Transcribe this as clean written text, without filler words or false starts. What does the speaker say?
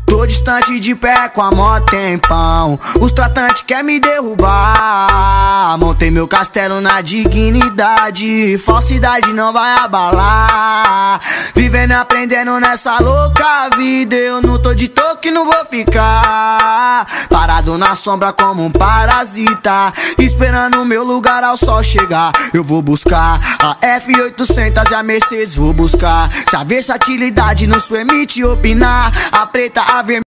Tô distante de pé com a mó tempão. Os tratantes querem me derrubar. Montei meu castelo na dignidade. Falsidade não vai abalar. Vivendo e aprendendo nessa louca vida. Eu não tô de toque, não vou ficar parado na sombra como um parasita, esperando o meu lugar ao sol chegar. Eu vou buscar a F800 e a Mercedes vou buscar. Se a versatilidade nos permite opinar, a preta, a vermelha